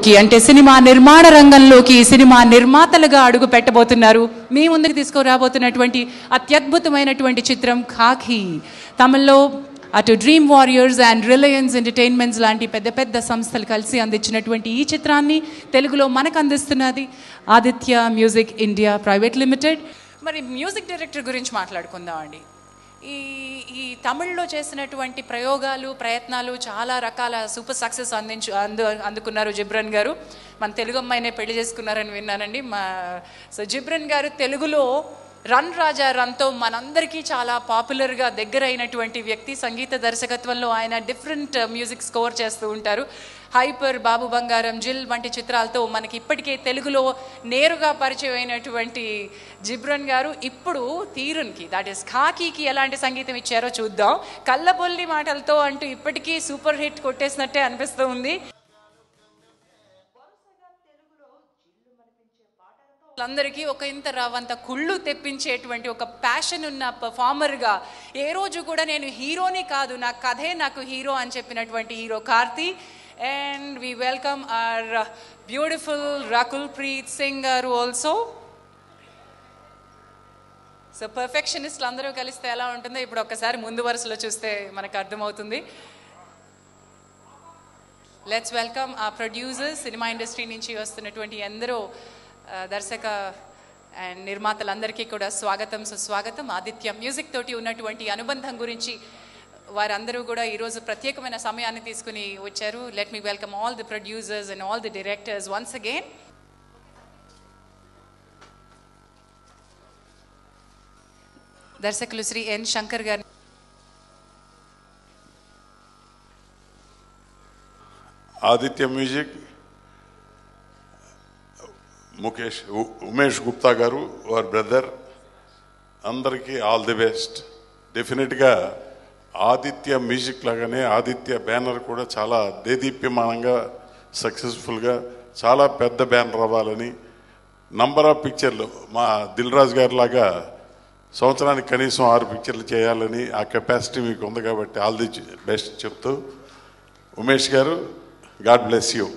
అంటే సినిమా నిర్మాణ రంగంలోకి సినిమా నిర్మాతలుగా అడుగు పెట్టబోతున్నారు. మీ ముందుకు తీసుకురాబోతున్నటువంటి అత్యద్భుతమైనటువంటి చిత్రం ఖాకీ. తమిళ్లో అటు Dream Warriors and Reliance Entertainments లాంటి పెద్ద పెద్ద సంస్థలు కలిసి అందించినటువంటి ఈ చిత్రాన్ని తెలుగులో మనకు అందిస్తున్నది Aditya music India private limited. మరి మ్యూజిక్ డైరెక్టర్ గురించి మాట్లాడుకుందాం అండి. ఈ తమిళ్లో చేసినటువంటి ప్రయత్నాలు చాలా రకాల సూపర్ సక్సెస్ అందుకున్నారు జిబ్రన్ గారు. మన తెలుగు అమ్మాయినే పెళ్లి చేసుకున్నారని విన్నానండి. సో జిబ్రన్ గారు తెలుగులో రన్ రాజా రన్తో మనందరికీ చాలా పాపులర్గా దగ్గర అయినటువంటి వ్యక్తి. సంగీత దర్శకత్వంలో ఆయన డిఫరెంట్ మ్యూజిక్ స్కోర్ చేస్తూ ఉంటారు. హైపర్, బాబు బంగారం, జిల్ వంటి చిత్రాలతో మనకి ఇప్పటికే తెలుగులో నేరుగా పరిచయం అయినటువంటి జిబ్రన్ గారు ఇప్పుడు తీరునికి, దట్ ఈస్ ఖాకీకి ఎలాంటి సంగీతం ఇచ్చారో చూద్దాం. కళ్ళబొల్లి మాటలతో అంటూ ఇప్పటికీ సూపర్ హిట్ కొట్టేసినట్టే అనిపిస్తూ ఉంది. అందరికీ ఒక ఇంత రవంత కుళ్ళు తెప్పించేటువంటి ఒక ప్యాషన్ ఉన్న పర్ఫార్మర్గా ఏ రోజు కూడా నేను హీరోని కాదు, నా కథే నాకు హీరో అని చెప్పినటువంటి hero Karthi. And we welcome our beautiful Rakul Preet Singh garu also. So పర్ఫెక్షనిస్ట్లు అందరూ కలిస్తే ఎలా ఉంటుందో ఇప్పుడు ఒక్కసారి ముందు వరుసలో చూస్తే మనకు అర్థమవుతుంది. లెట్స్ వెల్కమ్ ఆ ప్రొడ్యూసర్స్. సినిమా ఇండస్ట్రీ నుంచి వస్తున్నటువంటి ఎందరో దర్శక అండ్ నిర్మాతలందరికీ కూడా స్వాగతం, సుస్వాగతం. ఆదిత్య మ్యూజిక్ తోటి ఉన్నటువంటి అనుబంధం గురించి వారందరూ కూడా ఈరోజు ప్రత్యేకమైన సమయాన్ని తీసుకుని వచ్చారు. Let me welcome all the producers and all the directors once again. దర్శకులు శ్రీ ఎన్ శంకర్ గారు. ఆదిత్య మ్యూజిక్ ఉమేష్ గుప్తా గారు వారి బ్రదర్, అందరికీ ఆల్ ది బెస్ట్. డెఫినెట్గా ఆదిత్య మ్యూజిక్ లాగానే ఆదిత్య బ్యానర్ కూడా చాలా దేదీప్యమానంగా సక్సెస్ఫుల్గా చాలా పెద్ద బ్యానర్ అవ్వాలని, నంబర్ ఆఫ్ పిక్చర్లు మా దిల్ రాజు గారి లాగా సంవత్సరానికి కనీసం 6 పిక్చర్లు చేయాలని ఆ కెపాసిటీ మీకు ఉంది కాబట్టి ఆల్ ది బెస్ట్ చెప్తూ, Umesh garu God bless you.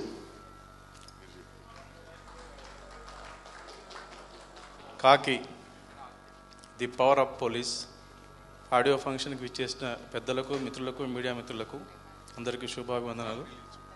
Khakee the power of police audio ఫంక్షన్కి విచ్చేసిన పెద్దలకు, మిత్రులకు, మీడియా మిత్రులకు అందరికీ శుభాభివందనాలు.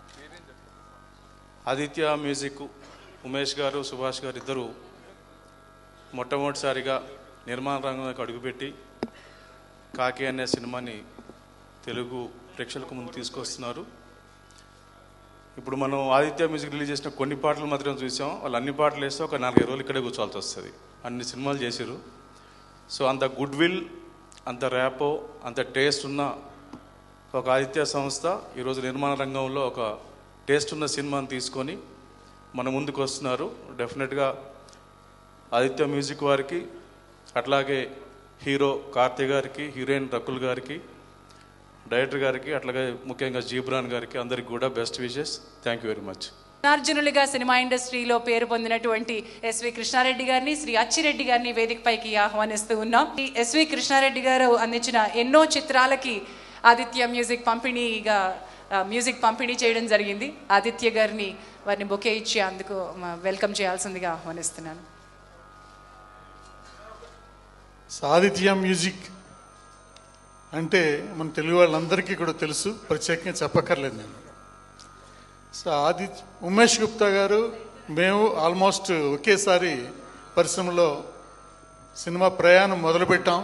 ఆదిత్య మ్యూజిక్ ఉమేష్ గారు, సుభాష్ గారు ఇద్దరు మొట్టమొదటిసారిగా నిర్మాణ రంగంలోకి అడుగుపెట్టి ఖాకీ అనే సినిమాని తెలుగు ప్రేక్షకులకు ముందు తీసుకొస్తున్నారు. ఇప్పుడు మనం ఆదిత్య మ్యూజిక్ రిలీజ్ చేసిన కొన్ని పాటలు మాత్రం చూసాం. వాళ్ళు అన్ని పాటలు వేస్తే ఒక 4-5 రోజులు ఇక్కడే కూర్చోవాల్సి వస్తుంది. అన్ని సినిమాలు చేశారు. సో అంత గుడ్ విల్, అంత ర్యాపో, అంత టేస్ట్ ఉన్న ఒక ఆదిత్య సంస్థ ఈరోజు నిర్మాణ రంగంలో ఒక టేస్ట్ ఉన్న సినిమాని తీసుకొని మన ముందుకు వస్తున్నారు. డెఫినెట్గా ఆదిత్య మ్యూజిక్ వారికి, అట్లాగే హీరో కార్తీ గారికి, హీరోయిన్ రకుల్ గారికి, డైరెక్టర్ గారికి, అట్లాగే ముఖ్యంగా జీబ్రాన్ గారికి అందరికి కూడా best wishes. Thank you very much. అర్జునులుగా సినిమా ఇండస్ట్రీలో పేరు పొందినటువంటి ఎస్వి కృష్ణారెడ్డి గారిని, శ్రీ అచ్చిరెడ్డి గారిని వేదికపైకి ఆహ్వానిస్తూ ఉన్నాం. ఎస్వి కృష్ణారెడ్డి గారు అందించిన ఎన్నో చిత్రాలకి ఆదిత్య మ్యూజిక్ పంపిణీ చేయడం జరిగింది. ఆదిత్య గారిని వారిని బొకే ఇచ్చి అందుకు వెల్కమ్ చేయాల్సిందిగా ఆహ్వానిస్తున్నాను. ఆదిత్య మ్యూజిక్ అంటే మన తెలుగు వాళ్ళందరికీ కూడా తెలుసు, ప్రత్యేకంగా చెప్పక్కర్లేదు నేను. సో ఉమేష్ గుప్తా గారు, మేము ఆల్మోస్ట్ ఒకేసారి పరిశ్రమలో సినిమా ప్రయాణం మొదలుపెట్టాం.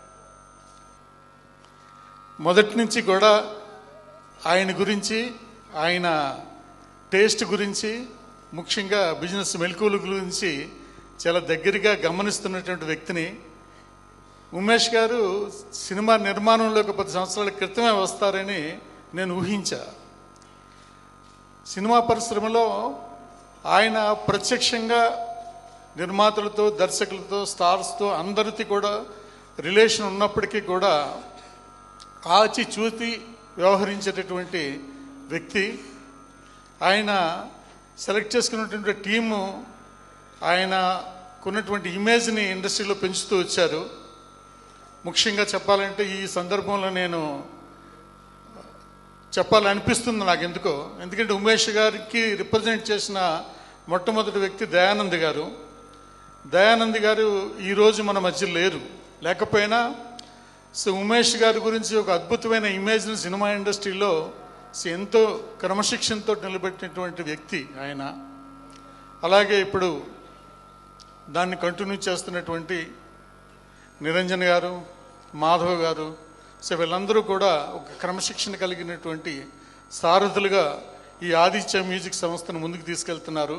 మొదటి నుంచి కూడా ఆయన గురించి, ఆయన టేస్ట్ గురించి, ముఖ్యంగా బిజినెస్ మెలకువల గురించి చాలా దగ్గరగా గమనిస్తున్నటువంటి వ్యక్తిని. ఉమేష్ గారు సినిమా నిర్మాణంలో ఒక 10 సంవత్సరాల క్రితమే వస్తారని నేను ఊహించా. సినిమా పరిశ్రమలో ఆయన ప్రత్యక్షంగా నిర్మాతలతో, దర్శకులతో, స్టార్స్తో అందరితో కూడా రిలేషన్ ఉన్నప్పటికీ కూడా ఆచి చూతి వ్యవహరించేటటువంటి వ్యక్తి. ఆయన సెలెక్ట్ చేసుకున్నటువంటి టీము ఆయనకున్నటువంటి ఇమేజ్ని ఇండస్ట్రీలో పెంచుతూ వచ్చారు. ముఖ్యంగా చెప్పాలంటే ఈ సందర్భంలో నేను చెప్పాలనిపిస్తుంది నాకు ఎందుకో. ఎందుకంటే ఉమేష్ గారికి రిప్రజెంట్ చేసిన మొట్టమొదటి వ్యక్తి దయానంద్ గారు. దయానంద్ గారు ఈరోజు మన మధ్య లేరు. లేకపోయినా ఉమేష్ గారి గురించి ఒక అద్భుతమైన ఇమేజ్ని సినిమా ఇండస్ట్రీలో ఎంతో క్రమశిక్షణతో నిలబెట్టినటువంటి వ్యక్తి ఆయన. అలాగే ఇప్పుడు దాన్ని కంటిన్యూ చేస్తున్నటువంటి నిరంజన్ గారు, మాధవ్ గారు, వీళ్ళందరూ కూడా ఒక క్రమశిక్షణ కలిగినటువంటి సారథులుగా ఈ ఆదిత్య మ్యూజిక్ సంస్థను ముందుకు తీసుకెళ్తున్నారు.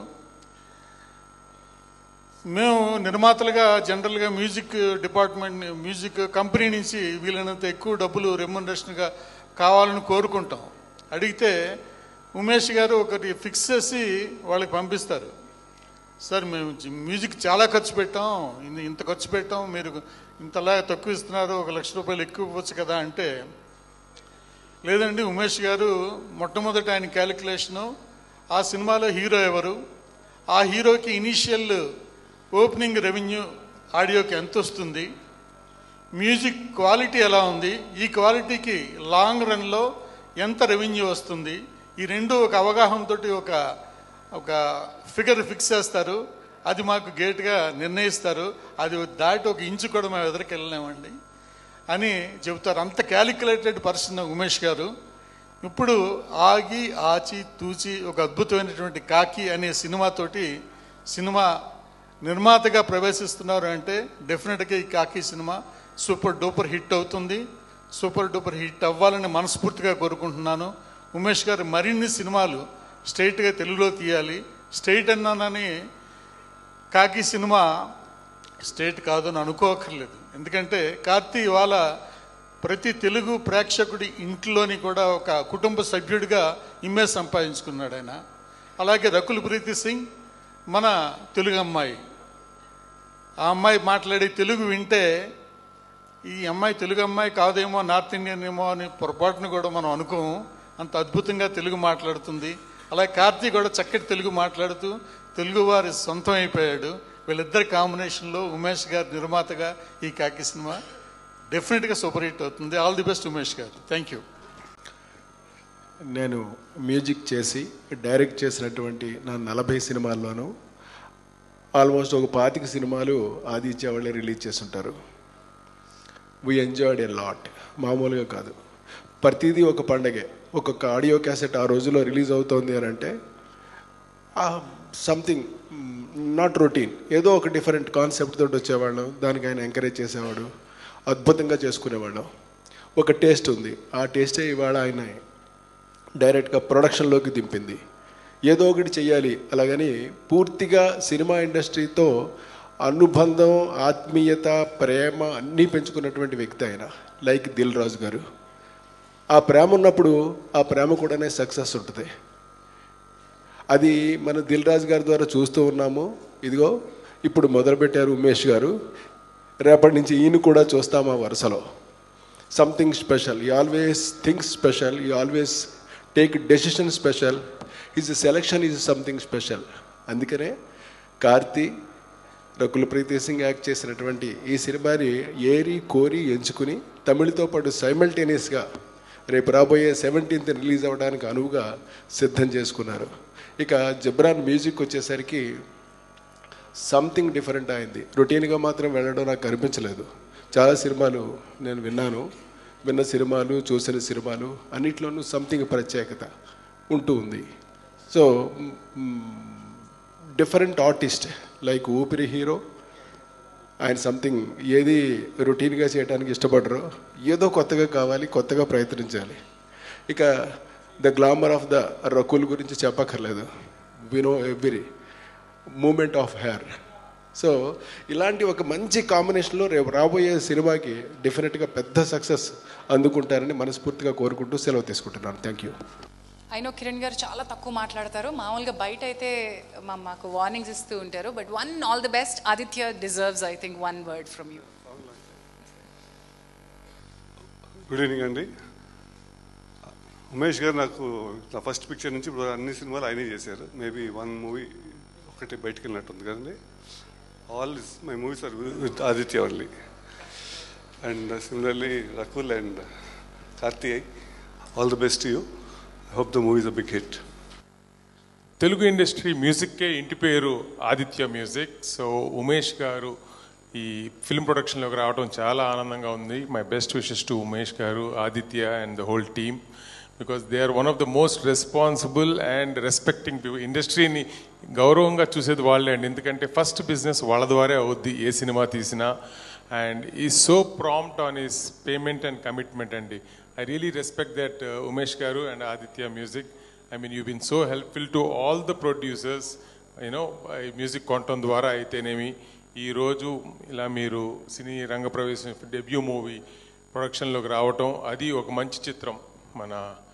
మేము నిర్మాతలుగా జనరల్గా మ్యూజిక్ డిపార్ట్మెంట్, మ్యూజిక్ కంపెనీ నుంచి వీలైనంత ఎక్కువ డబ్బులు రెమ్యునరేషన్గా కావాలని కోరుకుంటాం. అడిగితే ఉమేష్ గారు ఒకటి ఫిక్స్ చేసి వాళ్ళకి పంపిస్తారు. సార్ మేము మ్యూజిక్ చాలా ఖర్చు పెట్టాం, ఇంత ఖర్చు పెట్టాం, మీరు ఇంతలా తక్కువ ఇస్తున్నారు, 1 లక్ష రూపాయలు ఎక్కువ ఇవ్వచ్చు కదా అంటే, లేదండి ఉమేష్ గారు మొట్టమొదటి ఆయన క్యాలిక్యులేషను ఆ సినిమాలో హీరో ఎవరు, ఆ హీరోకి ఇనీషియల్ ఓపెనింగ్ రెవెన్యూ ఆడియోకి ఎంత వస్తుంది, మ్యూజిక్ క్వాలిటీ ఎలా ఉంది, ఈ క్వాలిటీకి లాంగ్ రన్లో ఎంత రెవెన్యూ వస్తుంది, ఈ రెండు ఒక అవగాహనతో ఒక ఫిగర్ ఫిక్స్ చేస్తారు. అది మాకు గేట్గా నిర్ణయిస్తారు. అది దాటి 1 ఇంచు కూడా మేము ఎదురుకి వెళ్ళలేమండి అని చెబుతారు. అంత క్యాలిక్యులేటెడ్ పర్సన్ ఉమేష్ గారు. ఇప్పుడు ఆగి ఆచి తూచి ఒక అద్భుతమైనటువంటి కాకి అనే సినిమాతోటి సినిమా నిర్మాతగా ప్రవేశిస్తున్నారు అంటే డెఫినెట్గా ఈ Khakee cinema super duper hit అవుతుంది. సూపర్ డూపర్ హిట్ అవ్వాలని మనస్ఫూర్తిగా కోరుకుంటున్నాను. ఉమేష్ గారు మరిన్ని సినిమాలు స్ట్రైట్గా తెలుగులో తీయాలి. స్ట్రైట్ అన్నానని కాకి సినిమా స్ట్రైట్ కాదు అని అనుకోకర్లేదు. ఎందుకంటే కార్తీ ఇవాళ ప్రతి తెలుగు ప్రేక్షకుడి ఇంట్లోని కూడా ఒక కుటుంబ సభ్యుడిగా ఇమేజ్ సంపాదించుకున్నాడు ఆయన. అలాగే రకుల్ ప్రీతి సింగ్ మన తెలుగు అమ్మాయి. ఆ అమ్మాయి మాట్లాడే తెలుగు వింటే ఈ అమ్మాయి తెలుగు అమ్మాయి కాదేమో, నార్త్ ఇండియన్ ఏమో అని పొరపాటును కూడా మనం అనుకోము. అంత అద్భుతంగా తెలుగు మాట్లాడుతుంది. అలాగే కార్తీ కూడా చక్కటి తెలుగు మాట్లాడుతూ తెలుగు వారి సొంతం అయిపోయాడు. వీళ్ళిద్దరి కాంబినేషన్లో ఉమేష్ గారు నిర్మాతగా ఈ కాకి సినిమా డెఫినెట్గా సూపర్ హిట్ అవుతుంది. All the best Umesh garu. Thank you. నేను మ్యూజిక్ చేసి డైరెక్ట్ చేసినటువంటి నా 40 సినిమాల్లోనూ ఆల్మోస్ట్ ఒక 25 సినిమాలు ఆదిత్య వాళ్ళే రిలీజ్ చేస్తుంటారు. We enjoyed a lot. మామూలుగా కాదు, ప్రతిదీ ఒక పండగే. ఒక్కొక్క ఆడియో క్యాసెట్ ఆ రోజులో రిలీజ్ అవుతోంది అని అంటే సంథింగ్ నాట్ రొటీన్, ఏదో ఒక డిఫరెంట్ కాన్సెప్ట్ తోటి వచ్చేవాళ్ళం. దానికి ఆయన ఎంకరేజ్ చేసేవాడు, అద్భుతంగా చేసుకునేవాళ్ళం. ఒక టేస్ట్ ఉంది, ఆ టేస్టే ఇవాళ ఆయన డైరెక్ట్గా ప్రొడక్షన్లోకి దింపింది. ఏదో ఒకటి చెయ్యాలి అలాగని పూర్తిగా సినిమా ఇండస్ట్రీతో అనుబంధం, ఆత్మీయత, ప్రేమ అన్నీ పెంచుకున్నటువంటి వ్యక్తి ఆయన. లైక్ దిల్ రాజు గారు. ఆ ప్రేమ ఉన్నప్పుడు ఆ ప్రేమ కూడానే సక్సెస్ ఉంటుంది. అది మన దిల్ రాజు గారి ద్వారా చూస్తూ ఉన్నాము. ఇదిగో ఇప్పుడు మొదలుపెట్టారు ఉమేష్ గారు, రేపటి నుంచి ఈయన కూడా చూస్తాము ఆ వరుసలో. Something special. You always think special, you always take decision special. His selection is something special. అందుకనే కార్తీ, రకుల్ ప్రీతి సింగ్ యాక్ట్ చేసినటువంటి ఈ సినిమాని ఏరి కోరి ఎంచుకుని తమిళతో పాటు సైమల్టేనియస్గా రేపు రాబోయే 17th రిలీజ్ అవ్వడానికి అనువుగా సిద్ధం చేసుకున్నారు. ఇక జబ్రాన్ మ్యూజిక్ వచ్చేసరికి సంథింగ్ డిఫరెంట్ అయింది. రొటీన్గా మాత్రం వెళ్ళడం నాకు కనిపించలేదు. చాలా సినిమాలు నేను విన్న సినిమాలు, చూసిన సినిమాలు అన్నిట్లోనూ సంథింగ్ ప్రత్యేకత ఉంటూ ఉంది. So different artist like Oopiri hero, ఆయన సంథింగ్ ఏది రొటీన్గా చేయడానికి ఇష్టపడరు, ఏదో కొత్తగా కావాలి, కొత్తగా ప్రయత్నించాలి. ఇక the glamour of the Rakul గురించి చెప్పక్కర్లేదు. We know every moment of hair. So ఇలాంటి ఒక మంచి కాంబినేషన్లో రేపు రాబోయే సినిమాకి డెఫినెట్గా పెద్ద సక్సెస్ అందుకుంటారని మనస్ఫూర్తిగా కోరుకుంటూ సెలవు తీసుకుంటున్నాను. Thank you. అయినో కిరణ్ గారు చాలా తక్కువ మాట్లాడతారు. మామూలుగా బయట అయితే మాకు వార్నింగ్స్ ఇస్తూ ఉంటారు. But all the best. Aditya deserves I think 1 word from you. Good evening అండి. ఉమేష్ గారు నాకు నా ఫస్ట్ పిక్చర్ నుంచి ఇప్పుడు అన్ని సినిమాలు ఆయనే చేశారు. మేబీ 1 మూవీ ఒకటి బయటకు వెళ్ళినట్టుంది కదండి. All my movies are with Aditya only. And similarly Rakul and Karthi, all the best you. I hope the movie is a big hit. Telugu industry మ్యూజిక్కే ఇంటి పేరు ఆదిత్య మ్యూజిక్. సో ఉమేష్ గారు ఈ ఫిల్మ్ ప్రొడక్షన్లోకి రావడం చాలా ఆనందంగా ఉంది. My best wishes to Umesh garu, Aditya and the whole team, because they are one of the most responsible and respecting people. ఇండస్ట్రీని గౌరవంగా చూసేది వాళ్ళే అండి, ఎందుకంటే ఫస్ట్ బిజినెస్ వాళ్ళ ద్వారా అవుద్ది ఏ సినిమా తీసినా. అండ్ ఈ so prompt on his payment and commitment అండి. I really respect that Umesh Garu and Aditya Music. I mean, you've been so helpful to all the producers, you know, music content ద్వారా అయితేనేమి ఈరోజు ఇలా మీరు సినీ రంగ ప్రవేశం debut movie ప్రొడక్షన్లోకి రావటం, అది ఒక మంచి చిత్రం. మన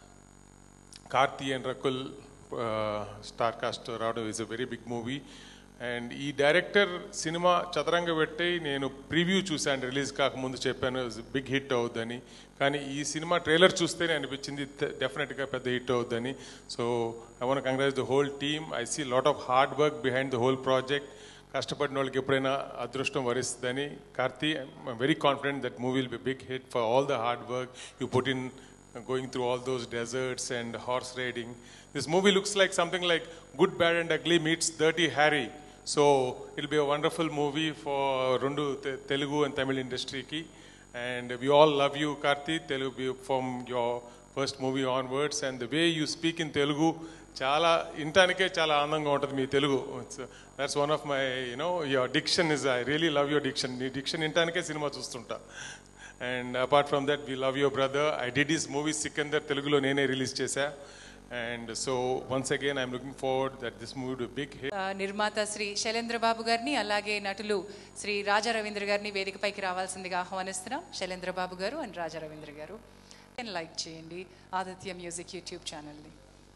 Karthi and Rakul star cast రావడం is a very big movie. And ఈ డైరెక్టర్ సినిమా చదరంగ పెట్టి నేను ప్రివ్యూ చూశాను, రిలీజ్ కాకముందు చెప్పాను బిగ్ హిట్ అవుద్దని. కానీ ఈ సినిమా ట్రైలర్ చూస్తేనే అనిపించింది డెఫినెట్గా పెద్ద హిట్ అవుద్దని. So I want congrats the whole team. I see lot of hard work behind the whole project. కష్టపడిన వాళ్ళకి ఎప్పుడైనా అదృష్టం వరిస్తుందని. Karthi, I'm very confident that movie will be big hit for all the hard work you put in going through all those deserts and horse riding. This movie looks like something like Good, Bad and Ugly meets Dirty Harry. So it'll be a wonderful movie for Rundu Telugu and Tamil industry ki. And we all love you, Karthi, Telugu from your first movie onwards. And the way you speak in Telugu, chala intanike chala anandanga untadi mee Telugu. That's one of my, you know, your diction is, I really love your diction. Nee diction intanike cinema chustunta. And apart from that, we love your brother. I did his movie Sikandar, Telugulo nene release chesa. And so once again, I'm looking forward that this movie will be a big hit. నిర్మాత శ్రీ శైలేంద్ర బాబు గారిని, అలాగే నటులు శ్రీ రాజా రవీంద్ర గారిని వేదికపైకి రావాల్సిందిగా ఆహ్వానిస్తున్నాం. శైలేంద్ర బాబు గారు and Raja Ravindra garu like చేయండి ఆదిత్య మ్యూజిక్ యూట్యూబ్ ఛానల్ని.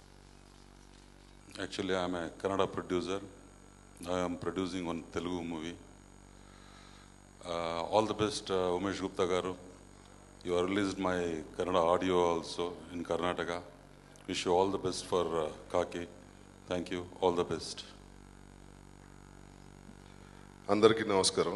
Actually, I'm a Kannada producer. I am producing one Telugu movie. All the best, Umesh Gupta garu. You have released my Kannada audio also in Karnataka. Wish you all the best for Kaki. Thank you. All the best. అందరికీ నమస్కారం.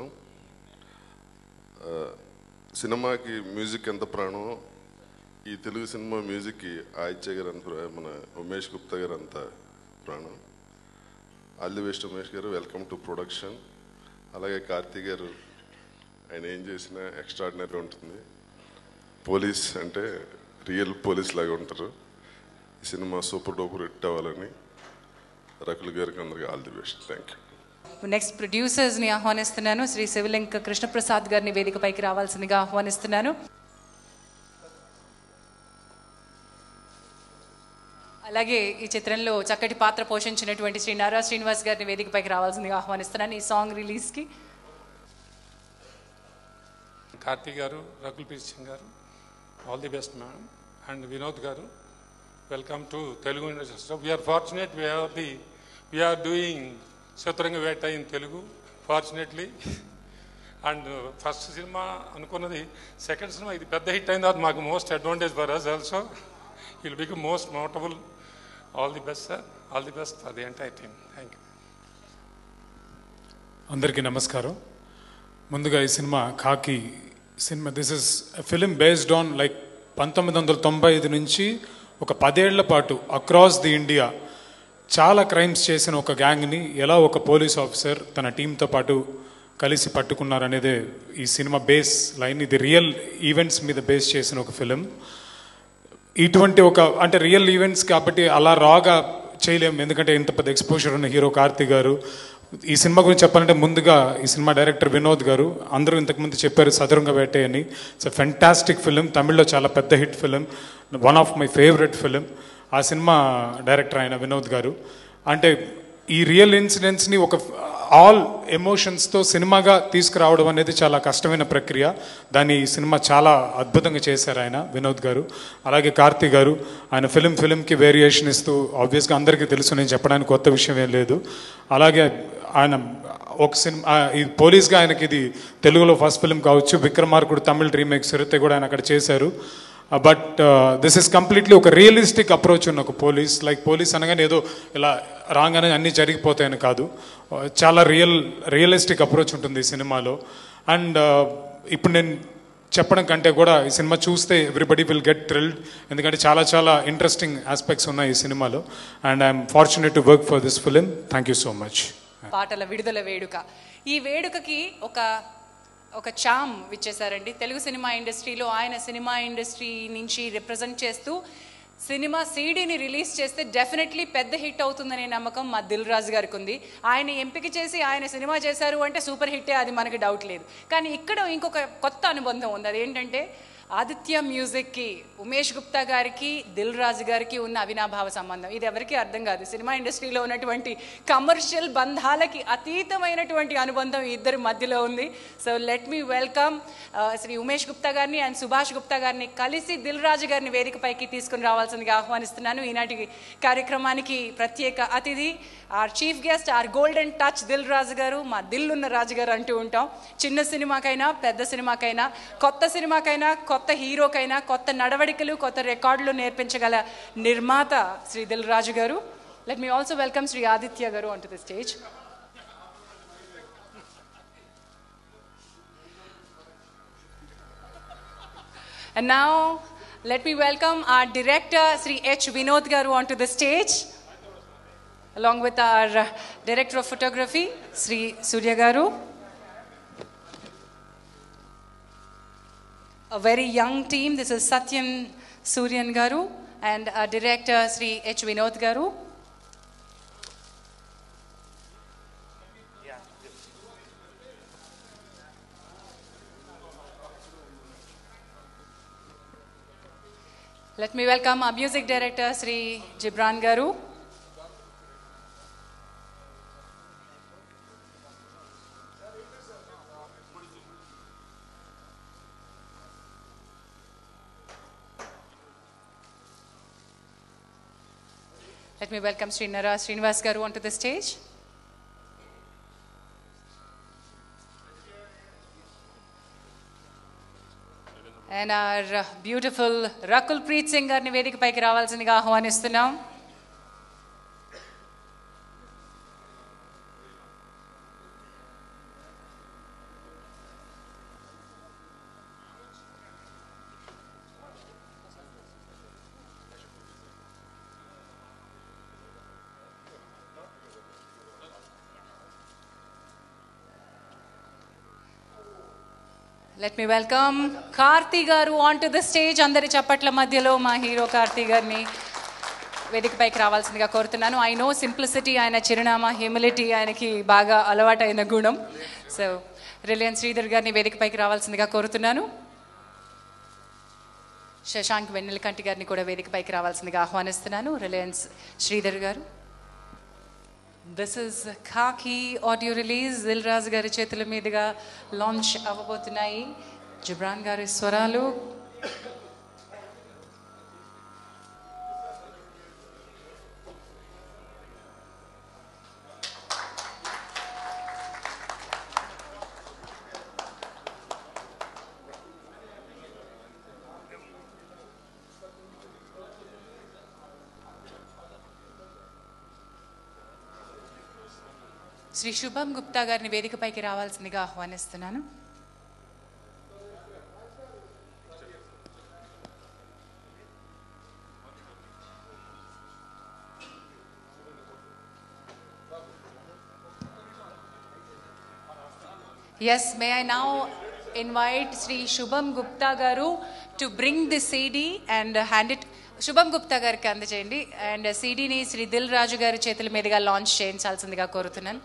సినిమాకి music ఎంత ప్రాణం, ఈ Telugu cinema మ్యూజిక్కి ఆదిత్య గారు అంత, మన ఉమేష్ గుప్తా గారు అంత ప్రాణం. ఆల్ ది బెస్ట్ ఉమేష్ గారు, వెల్కమ్ టు ప్రొడక్షన్. అలాగే కార్తీ గారు, ఆయన ఏం చేసినా ఎక్స్ట్రాడినరీ ఉంటుంది. పోలీస్ అంటే రియల్ పోలీస్ లాగా ఉంటారు. ఈ సినిమా సూపర్ డూపర్ హిట్ అవ్వాలని రకుల్ గారికి అందరికీ all the best. Thank you. Next ప్రొడ్యూసర్స్ని ఆహ్వానిస్తున్నాను. శ్రీ శివలింక కృష్ణప్రసాద్ గారిని వేదికపైకి రావాల్సిందిగా ఆహ్వానిస్తున్నాను. అలాగే ఈ చిత్రంలో చక్కటి పాత్ర పోషించినటువంటి శ్రీ నారా శ్రీనివాస్ గారిని వేదికపైకి రావాల్సిందిగా ఆహ్వానిస్తున్నాను ఈ సాంగ్ రిలీజ్కి. కార్తీ గారు, Rakul Preet Singh garu, all the best ma'am. And Vinod garu, welcome to Telugu industry. So we're fortunate, we're doing Chathuranga Veta in Telugu fortunately. And first cinema అనుకున్నది, సెకండ్ సినిమా ఇది పెద్ద హిట్ అయిన తర్వాత మాకు most advantage for us also. Will become most notable. All the best sir, all the best for the entire team. Thank you. అందరికీ నమస్కారం. ముందుగా ఈ cinema Khakee cinema, this is film based on like 1995 నుంచి ఒక 10 ఏళ్ల పాటు అక్రాస్ ది ఇండియా చాలా crimes చేసిన ఒక గ్యాంగ్ని ఎలా ఒక పోలీస్ ఆఫీసర్ తన టీంతో పాటు కలిసి పట్టుకున్నారనేదే ఈ సినిమా బేస్ లైన్. ఇది రియల్ ఈవెంట్స్ మీద బేస్ చేసిన ఒక ఫిలిం. ఇటువంటి ఒక అంటే రియల్ ఈవెంట్స్ కాబట్టి అలా రాగా చేయలేము, ఎందుకంటే ఇంత పెద్ద ఎక్స్పోజర్ ఉన్న హీరో కార్తీ గారు. ఈ సినిమా గురించి చెప్పాలంటే ముందుగా ఈ సినిమా డైరెక్టర్ వినోద్ గారు, అందరూ ఇంతకుముందు చెప్పారు చదురంగ వేటే అని. ఇట్స్ అ ఫెంటాస్టిక్ ఫిలిం, తమిళ్లో చాలా పెద్ద hit film, one of my favourite film. ఆ సినిమా డైరెక్టర్ ఆయన వినోద్ గారు. అంటే ఈ రియల్ ఇన్సిడెంట్స్ని ఒక ఆల్ ఎమోషన్స్తో సినిమాగా తీసుకురావడం అనేది చాలా కష్టమైన ప్రక్రియ. దాన్ని ఈ సినిమా చాలా అద్భుతంగా చేశారు ఆయన వినోద్ గారు. అలాగే కార్తీ గారు, ఆయన ఫిలింకి వేరియేషన్ ఇస్తూ, ఆబ్వియస్గా అందరికీ తెలుసు, నేను చెప్పడానికి కొత్త విషయం ఏం లేదు. అలాగే ఆయన ఒక సినిమా ఈ పోలీస్గా ఆయనకి ఇది తెలుగులో ఫస్ట్ ఫిలిం కావచ్చు. విక్రమార్కుడు తమిళ్ రీమేక్ సిరితే కూడా ఆయన అక్కడ చేశారు. బట్ దిస్ ఇస్ కంప్లీట్లీ ఒక రియలిస్టిక్ అప్రోచ్ ఉన్న ఒక పోలీస్. లైక్ పోలీస్ అనగానే ఏదో ఇలా రాగానే అన్నీ జరిగిపోతాయని కాదు, చాలా రియలిస్టిక్ అప్రోచ్ ఉంటుంది ఈ సినిమాలో. అండ్ ఇప్పుడు నేను చెప్పడం కంటే కూడా ఈ సినిమా చూస్తే ఎవ్రీబడి విల్ గెట్ థ్రిల్డ్, ఎందుకంటే చాలా చాలా ఇంట్రెస్టింగ్ ఆస్పెక్ట్స్ ఉన్నాయి ఈ సినిమాలో. And I'm fortunate to work for this film. Thank you so much. పాటల విడుదల వేడుక, ఈ వేడుకకి ఒక చామ్ ఇచ్చేశారండి తెలుగు సినిమా ఇండస్ట్రీలో. ఆయన సినిమా ఇండస్ట్రీ నుంచి రిప్రజెంట్ చేస్తూ సినిమా సీడీని రిలీజ్ చేస్తే డెఫినెట్లీ పెద్ద హిట్ అవుతుందనే నమ్మకం మా దిల్ రాజు గారికి ఉంది. ఆయన ఎంపిక చేసి ఆయన సినిమా చేశారు అంటే సూపర్ హిట్టే, అది మనకి డౌట్ లేదు. కానీ ఇక్కడ ఇంకొక కొత్త అనుబంధం ఉంది. అదేంటంటే ఆదిత్య మ్యూజిక్కి ఉమేష్ గుప్తా గారికి దిల్ రాజు గారికి ఉన్న అవినాభావ సంబంధం. ఇది ఎవరికీ అర్థం కాదు. సినిమా ఇండస్ట్రీలో ఉన్నటువంటి కమర్షియల్ బంధాలకి అతీతమైనటువంటి అనుబంధం ఇద్దరి మధ్యలో ఉంది. So let me welcome Shri Umesh Gupta గారిని అండ్ సుభాష్ గుప్తా గారిని కలిసి దిల్ రాజు గారిని వేదికపైకి తీసుకుని రావాల్సిందిగా ఆహ్వానిస్తున్నాను. ఈనాటి కార్యక్రమానికి ప్రత్యేక అతిథి, our chief guest, our golden touch Dil Raju garu. మా దిల్ ఉన్న రాజు గారు అంటూ ఉంటాం. చిన్న సినిమాకైనా పెద్ద సినిమాకైనా కొత్త సినిమాకైనా కొత్త హీరోకైనా కొత్త నడవడికలు కొత్త రికార్డులు నేర్పించగల నిర్మాత Shri Dil Raju garu. Let me also welcome Shri Aditya garu on to the stage. And now let me welcome our director Sri H. Vinod garu onto the stage, along with our director of photography Sri Surya garu. A very young team. This is Satyam Suryan garu and our director Sri H. Vinod garu. Let me welcome our music director Sri Gibran garu. Let me welcome Sri Nara Srinivas garu onto the stage. And our beautiful Rakul Preet Singh గారిని వేదికపైకి రావాల్సిందిగా ఆహ్వానిస్తున్నాం. Let me welcome Karthi garu onto the stage. అందరి చప్పట్ల మధ్యలో మా hero Karthi గారిని వేదికపైకి రావాల్సిందిగా కోరుతున్నాను. ఐ నో సింప్లిసిటీ ఆయన చిరునామా, హ్యూమిలిటీ ఆయనకి బాగా అలవాటైన గుణం. సో రిలయన్స్ శ్రీధర్ గారిని వేదికపైకి రావాల్సిందిగా కోరుతున్నాను. శశాంక్ వెన్నెలకంటి గారిని కూడా వేదికపైకి రావాల్సిందిగా ఆహ్వానిస్తున్నాను. Reliance Sridhar garu. This is Khakee audio release Dil Raju గారి చేతుల మీదుగా లాంచ్ అవ్వబోతున్నాయి. జిబ్రాన్ గారి స్వరాలు, శ్రీ శుభం గుప్తా గారిని వేదికపైకి రావాల్సిందిగా ఆహ్వానిస్తున్నాను. Yes, may I now invite Sri Shubham Gupta garu to bring the CD and hand it. Shubham Gupta గారికి అందజేయండి. అండ్ సీడీని శ్రీ దిల్ రాజు గారి చేతుల మీదుగా లాంచ్ చేయించాల్సిందిగా కోరుతున్నాను.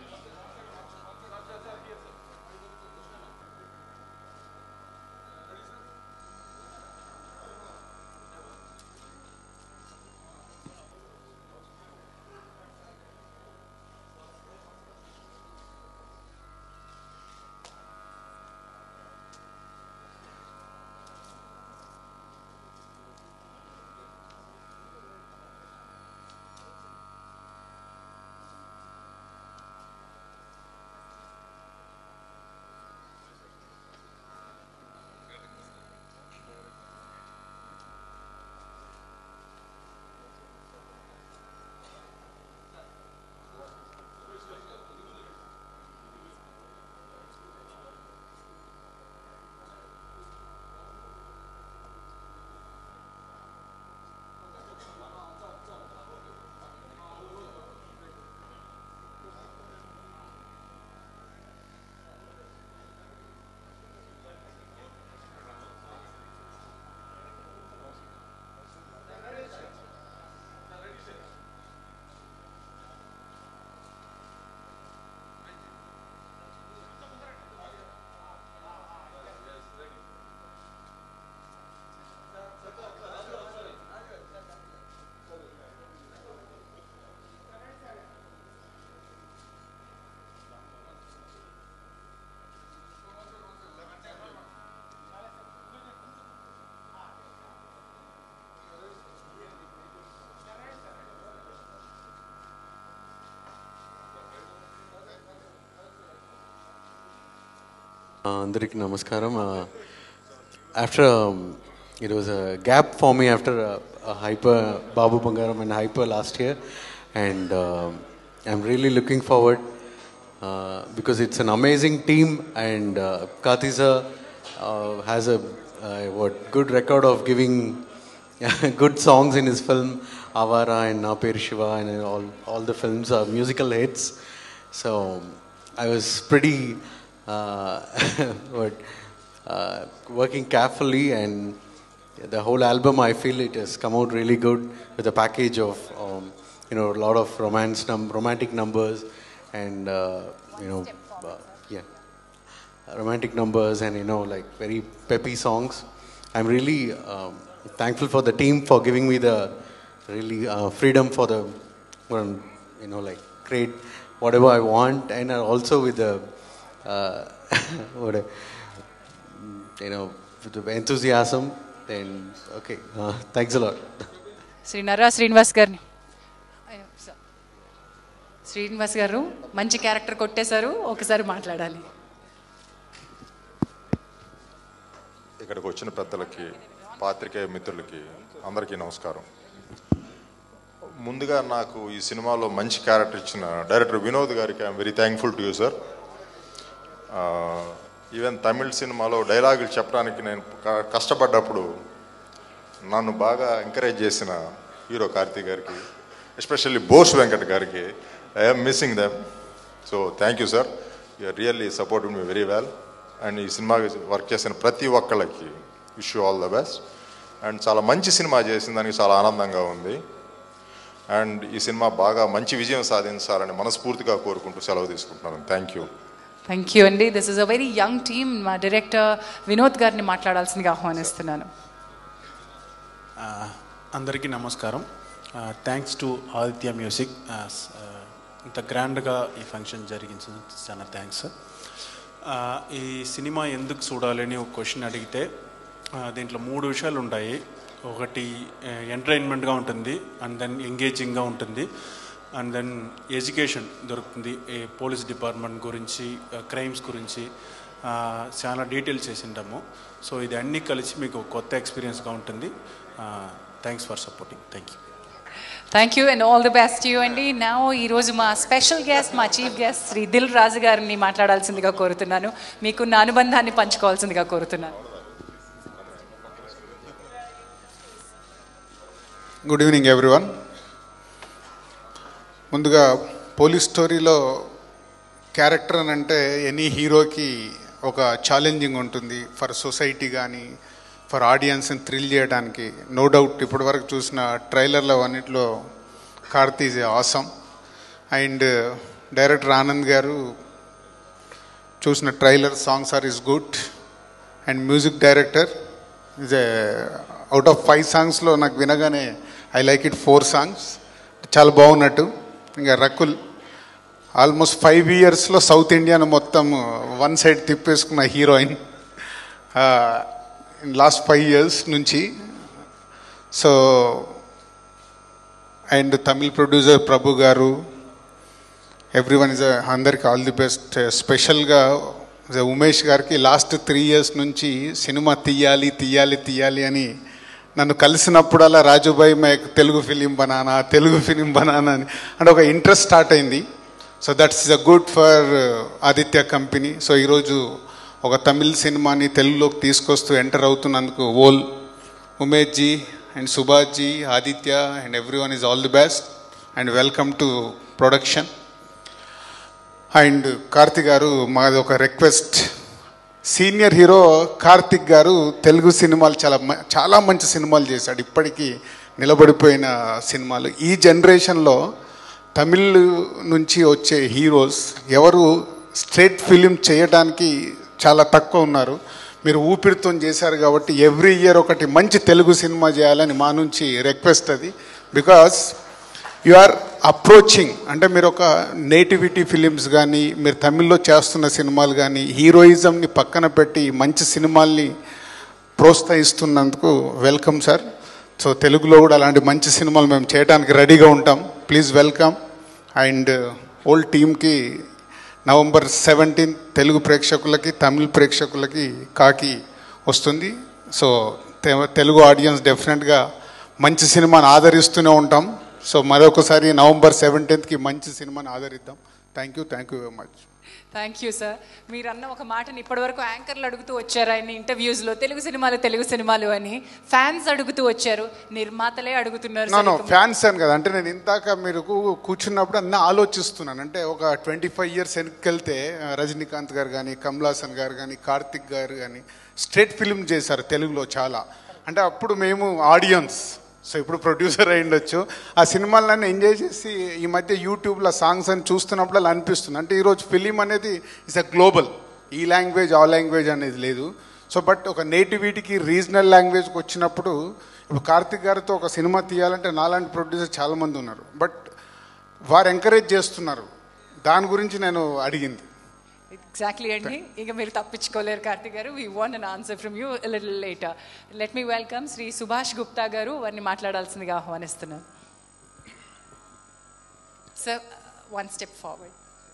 Andariki namaskaram. After it was a gap for me after a hyper Babu Bangaram and hyper last year, and I'm really looking forward because it's an amazing team, and Karthi sir has a good record of giving good songs in his film Avara and Na Per Shiva, and all the films are musical hits. So I was pretty working carefully, and the whole album, I feel it has come out really good with a package of a lot of romantic numbers, and romantic numbers, and like very peppy songs. I'm really thankful for the team for giving me the really freedom for the like create whatever I want, and also with the with the enthusiasm. Then okay, thanks a lot. Shri Narra Srinivas గారిని, శ్రీనివాస్ గారు మంచి character కొట్టేశారు, ఒకసారి మాట్లాడాలి. ఇక్కడికి వచ్చిన పెద్దలకి, పాత్రికేయ మిత్రులకి అందరికీ నమస్కారం. ముందుగా నాకు ఈ సినిమాలో మంచి క్యారెక్టర్ ఇచ్చిన డైరెక్టర్ వినోద్ గారికి I'm very thankful to you sir. Even Tamil సినిమాలో డైలాగులు చెప్పడానికి నేను కష్టపడ్డప్పుడు నన్ను బాగా ఎంకరేజ్ చేసిన హీరో కార్తీ గారికి, ఎస్పెషల్లీ బోస్ వెంకట్ గారికి, I'm missing them. So thank you sir, you're really supporting me very well. And ఈ సినిమా వర్క్ చేసిన ప్రతి ఒక్కళ్ళకి wish you all the best. And చాలా మంచి సినిమా చేసిన దానికి చాలా ఆనందంగా ఉంది. అండ్ ఈ సినిమా బాగా మంచి విజయం సాధించాలని మనస్ఫూర్తిగా కోరుకుంటూ సెలవు తీసుకుంటున్నాను. Thank you. థ్యాంక్ యూ అండి. This is a very young team. మా డైరెక్టర్ వినోద్ గారిని మాట్లాడాల్సిందిగా ఆహ్వానిస్తున్నాను. అందరికీ నమస్కారం. థ్యాంక్స్ టు ఆదిత్య మ్యూజిక్, ఇంత గ్రాండ్గా ఈ ఫంక్షన్ జరిగింది, చాలా థ్యాంక్స్. ఈ సినిమా ఎందుకు చూడాలని ఒక క్వశ్చన్ అడిగితే దీంట్లో 3 విషయాలు ఉంటాయి. ఒకటి ఎంటర్టైన్మెంట్గా ఉంటుంది, అండ్ దెన్ ఎంగేజింగ్గా ఉంటుంది, అండ్ దెన్ ఎడ్యుకేషన్ దొరుకుతుంది. పోలీస్ డిపార్ట్మెంట్ గురించి, క్రైమ్స్ గురించి చాలా డీటెయిల్స్ చేసింటాము. సో ఇది అన్నీ కలిసి మీకు కొత్త ఎక్స్పీరియన్స్గా ఉంటుంది. Thanks for supporting. Thank you. Thank you and all the best you అండి. నా ఈరోజు మా స్పెషల్ గెస్ట్, మా చీఫ్ గెస్ట్ శ్రీ దిల్ రాజు గారిని మాట్లాడాల్సిందిగా కోరుతున్నాను. మీకున్న అనుబంధాన్ని పంచుకోవాల్సిందిగా కోరుతున్నాను. Good evening everyone. ముందుగా పోలీస్ స్టోరీలో క్యారెక్టర్ అని అంటే ఎనీ హీరోకి ఒక ఛాలెంజింగ్ ఉంటుంది, ఫర్ సొసైటీ కానీ ఫర్ ఆడియన్స్ని థ్రిల్ చేయడానికి. నో డౌట్ ఇప్పటివరకు చూసిన ట్రైలర్లో అన్నింటిలో Karthi is awesome. And director Anand garu చూసిన trailer songs are is good. And music director is out of 5 సాంగ్స్లో నాకు వినగానే ఐ లైక్ ఇట్ 4 సాంగ్స్, చాలా బాగున్నట్టు. ఇంకా రకుల్ ఆల్మోస్ట్ 5 ఇయర్స్లో సౌత్ ఇండియాను మొత్తం వన్ సైడ్ తిప్పేసుకున్న హీరోయిన్ ఇన్ లాస్ట్ 5 ఇయర్స్ నుంచి. So and Tamil producer Prabhu garu, everyone is అందరికి ఆల్ ది బెస్ట్. స్పెషల్గా ఉమేష్ గారికి లాస్ట్ 3 ఇయర్స్ నుంచి సినిమా తీయాలి తీయాలి తీయాలి అని నన్ను కలిసినప్పుడల్లా రాజుభాయ్ మే తెలుగు ఫిలిం బనానా అని అంటే ఒక ఇంట్రెస్ట్ స్టార్ట్ అయింది. So that's a good for Aditya company. So ఈరోజు ఒక తమిళ్ సినిమాని తెలుగులోకి తీసుకొస్తూ ఎంటర్ అవుతున్నందుకు all Umesh ji and Subhash ji, Aditya and everyone is all the best and welcome to production. And Karthik garu, మాది ఒక రిక్వెస్ట్, సీనియర్ హీరో కార్తిక్ గారు తెలుగు సినిమాలు చాలా మంచి సినిమాలు చేశాడు, ఇప్పటికీ నిలబడిపోయిన సినిమాలు. ఈ జనరేషన్లో తమిళ్ నుంచి వచ్చే హీరోస్ ఎవరు స్ట్రైట్ ఫిలిం చేయడానికి చాలా తక్కువ ఉన్నారు. మీరు ఊపిరితో చేశారు కాబట్టి ఎవ్రీ ఇయర్ ఒకటి మంచి తెలుగు సినిమా చేయాలని మా నుంచి రిక్వెస్ట్ అది. బికాస్ యు ఆర్ అప్రోచింగ్, అంటే మీరు ఒక నేటివిటీ ఫిలిమ్స్ కానీ మీరు తమిళ్లో చేస్తున్న సినిమాలు కానీ హీరోయిజంని పక్కన పెట్టి మంచి సినిమాల్ని ప్రోత్సహిస్తున్నందుకు వెల్కమ్ సార్. సో తెలుగులో కూడా అలాంటి మంచి సినిమాలు మేము చేయడానికి రెడీగా ఉంటాం. Please welcome. అండ్ ఓల్డ్ టీమ్కి నవంబర్ 17 తెలుగు ప్రేక్షకులకి తమిళ ప్రేక్షకులకి కాకి వస్తుంది. సో తెలుగు ఆడియన్స్ డెఫినెట్గా మంచి సినిమాని ఆదరిస్తూనే ఉంటాం. సో మరొకసారి నవంబర్ 17కి మంచి సినిమాని ఆదరిద్దాం. Thank you very much. Thank you sir. మీరు అన్న ఒక మాటని ఇప్పటివరకు యాంకర్లు అడుగుతూ వచ్చారు ఆయన ఇంటర్వ్యూస్లో, తెలుగు సినిమాలు అని ఫ్యాన్స్ అడుగుతూ వచ్చారు, నిర్మాతలే అడుగుతున్నారు. ఫ్యాన్స్ అని కదా, అంటే నేను ఇందాక మీరు కూర్చున్నప్పుడు అన్నీ ఆలోచిస్తున్నాను. అంటే ఒక 25 years వెనక్కి రజనీకాంత్ గారు కానీ, కమల్ హాసన్ గారు కానీ, కార్తిక్ గారు కానీ స్ట్రేట్ ఫిల్మ్ చేశారు తెలుగులో చాలా. అంటే అప్పుడు మేము ఆడియన్స్, సో ఇప్పుడు ప్రొడ్యూసర్ అయి ఉండొచ్చు, ఆ సినిమాలన్నీ ఎంజాయ్ చేసి ఈ మధ్య యూట్యూబ్లో సాంగ్స్ అని చూస్తున్నప్పుడు అలా అనిపిస్తుంది. అంటే ఈరోజు ఫిలిం అనేది ఇస్ అ గ్లోబల్, ఈ లాంగ్వేజ్ ఆ లాంగ్వేజ్ అనేది లేదు. సో బట్ ఒక నేటివిటీకి రీజనల్ లాంగ్వేజ్కి వచ్చినప్పుడు ఇప్పుడు కార్తిక్ గారితో ఒక సినిమా తీయాలంటే నాలాంటి ప్రొడ్యూసర్ చాలామంది ఉన్నారు, బట్ వారు ఎంకరేజ్ చేస్తున్నారు. దాని గురించి నేను అడిగింది. ఎగ్జాక్ట్లీ అండి, ఇక మీరు తప్పించుకోలేరు Karthik garu. We want an answer from you little later. Let me welcome Shri Subhash Gupta garu, వారిని మాట్లాడాల్సిందిగా ఆహ్వానిస్తున్నాను. Sir, one step forward.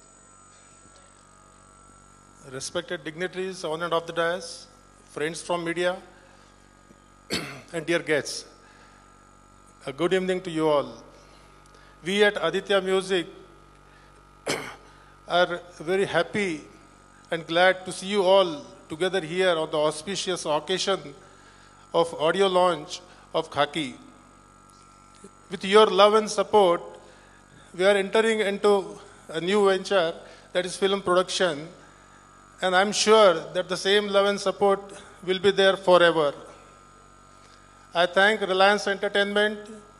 Respected dignitaries on and off the dais, friends from media, and dear guests, a good evening to you all. We at Aditya Music are very happy and glad to see you all together here on the auspicious occasion of audio launch of Khaki. With your love and support, we are entering into a new venture, that is film production, and I'm sure that the same love and support will be there forever. I thank Reliance Entertainment,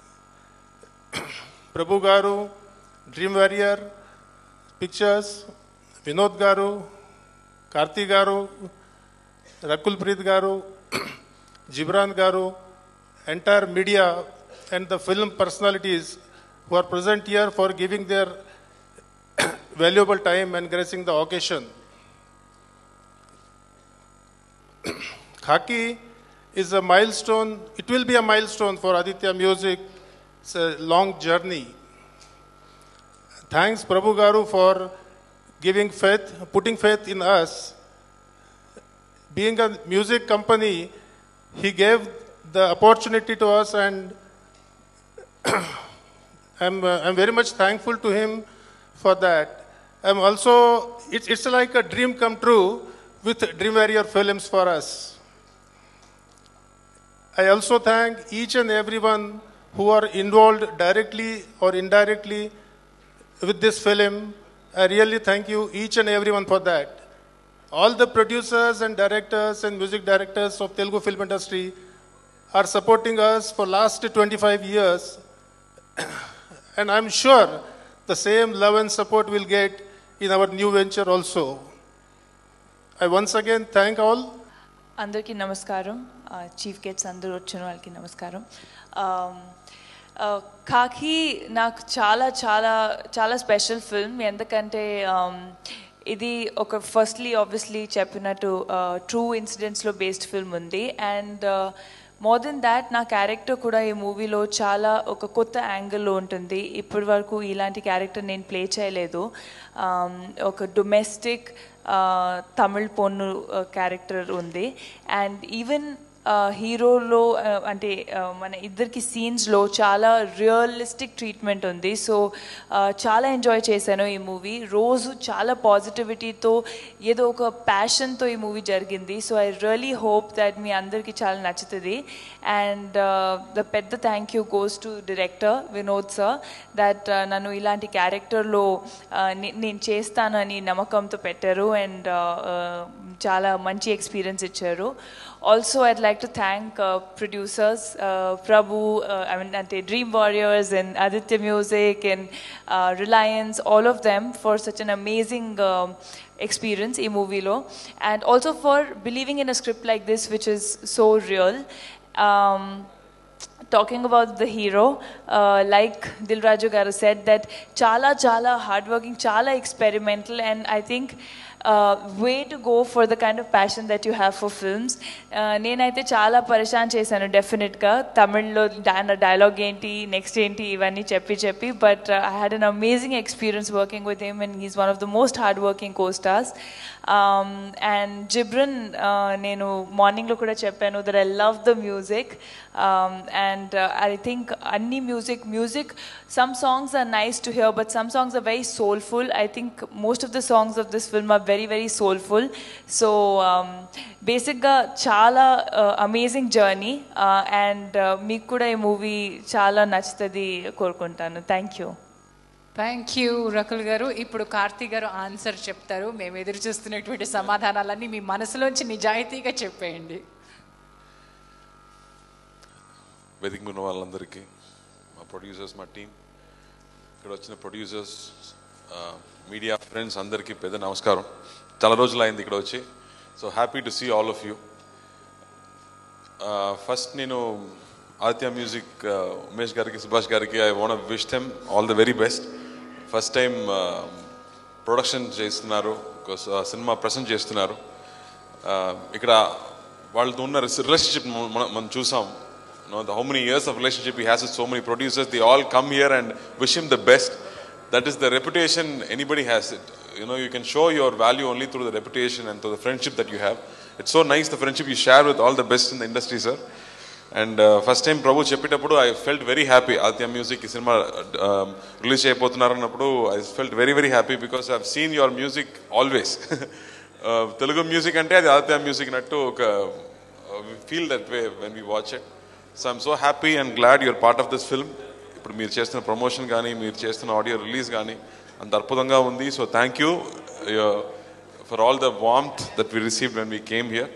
Prabhu Garu, Dream Warrior Pictures, Vinod Garu, Karthi Garu, Rakul Preet Garu, Jibran Garu, entire media and the film personalities who are present here for giving their valuable time and gracing the occasion. Khaki is a milestone, it will be a milestone for Aditya Music. It's a long journey. Thanks Prabhu Garu for giving faith, putting faith in us. Being a music company, he gave the opportunity to us, and I'm very much thankful to him for that. I'm also, it's like a dream come true with Dream Warrior Films for us. I also thank each and everyone who are involved directly or indirectly with this film. I really thank you, each and everyone, for that. All the producers and directors and music directors of Telugu film industry are supporting us for last 25 years. And I'm sure the same love and support we'll get in our new venture also. I once again thank all. Andarki namaskaram. Chief guests andaru vachina valki namaskaram. Khakee నాకు చాలా చాలా చాలా special film. ఎందుకంటే ఇది ఒక firstly obviously చెప్పినట్టు true ఇన్సిడెంట్స్లో based film ఉంది. అండ్ మోర్ దెన్ దాట్ నా క్యారెక్టర్ కూడా ఈ మూవీలో చాలా ఒక కొత్త యాంగిల్లో ఉంటుంది. ఇప్పటి వరకు ఇలాంటి క్యారెక్టర్ నేను ప్లే చేయలేదు. ఒక డొమెస్టిక్ తమిళ్ పొన్ను క్యారెక్టర్ ఉంది. అండ్ ఈవెన్ హీరోలో అంటే మన ఇద్దరికి సీన్స్లో చాలా రియలిస్టిక్ ట్రీట్మెంట్ ఉంది. సో చాలా ఎంజాయ్ చేశాను ఈ మూవీ. రోజు చాలా పాజిటివిటీతో ఏదో ఒక ప్యాషన్తో ఈ మూవీ జరిగింది. So I really hope that మీ అందరికీ చాలా నచ్చుతుంది. అండ్ ద పెద్ద thank you goes to director Vinod sir that నన్ను ఇలాంటి క్యారెక్టర్లో నేను చేస్తానని నమ్మకంతో పెట్టారు. అండ్ చాలా మంచి ఎక్స్పీరియన్స్ ఇచ్చారు. Also, I'd like to thank producers, Prabhu, Dream Warriors and Aditya Music and Reliance, all of them for such an amazing experience in movie lo, and also for believing in a script like this, which is so real. Talking about the hero, like Dil Raju garu said that chala hardworking, chala experimental, and I think way to go for the kind of passion that you have for films. నేనైతే చాలా పరిశాన్ చేశాను డెఫినెట్గా తమిళ్లో dialogue ఏంటి next ఏంటి ఇవన్నీ చెప్పి but I had an amazing experience working with him and he's one of the most hard working co stars. And Ghibran నేను మార్నింగ్లో కూడా చెప్పాను that I love the music and I think అన్ని music some songs are nice to hear but some songs are very soulful. I think most of the songs of this film are very very soulful. So basically chala amazing journey and meeku kuda ee movie chala nachutadi korukuntanu. Thank you. Thank you Rakul garu. ఇప్పుడు కార్తీక్ గారు answer చెప్తారు. మేము ఎదురు చూస్తున్నటువంటి సమాధానాలన్నీ మీ మనసులోంచి నిజాయితీగా చెప్పేయండి. వేదిక ఉన్న వాళ్ళందరికీ, మా ప్రొడ్యూసర్స్, మా టీం, ఇక్కడ వచ్చిన ప్రొడ్యూసర్స్, మీడియా ఫ్రెండ్స్ అందరికీ పెద్ద నమస్కారం. చాలా రోజులు అయింది ఇక్కడ వచ్చి. So happy to see all of you. First నేను ఆదిత్య మ్యూజిక్ ఉమేష్ గారికి, సుభాష్ గారికి I want wish them all the very best. First time production చేస్తున్నారు, సినిమా ప్రజెంట్ చేస్తున్నారు. ఇక్కడ వాళ్ళతో ఉన్న రిలేషన్షిప్ మనం చూసాం. How many years of relationship he has with so many producers. They all come here and wish him the best. That is the reputation anybody has it. You can show your value only through the reputation and through the friendship that you have. It's so nice the friendship you share with all the best in the industry, sir. And first time Prabhu cheppitappudu I felt very happy. Aditya Music ee cinema release cheyapothunnaru annappudu I felt very very happy because I've seen your music always. Telugu music ante adi Aditya Music nattu oka we feel that way when we watch it. So I'm so happy and glad you're part of this film. ఇప్పుడు మీరు చేస్తున్న promotion కానీ మీరు చేస్తున్న audio release కానీ అంత అద్భుతంగా ఉంది. So thank you for all the warmth that we received when we came here.